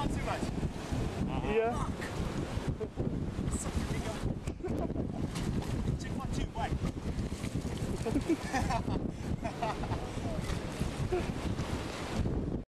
can't too much. Yeah. Such a bigger. Check 1, 2, wait.